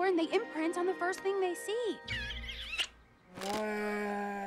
store and they imprint on the first thing they see.